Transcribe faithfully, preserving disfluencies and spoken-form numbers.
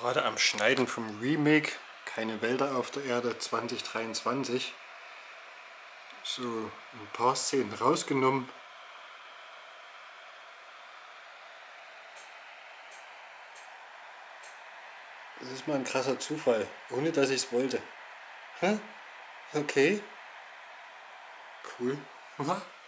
Gerade am Schneiden vom Remake Keine Wälder auf der Erde zwanzig dreiundzwanzig so ein paar Szenen rausgenommen. Das ist mal ein krasser Zufall, ohne dass ich es wollte. Hä? Okay. Cool.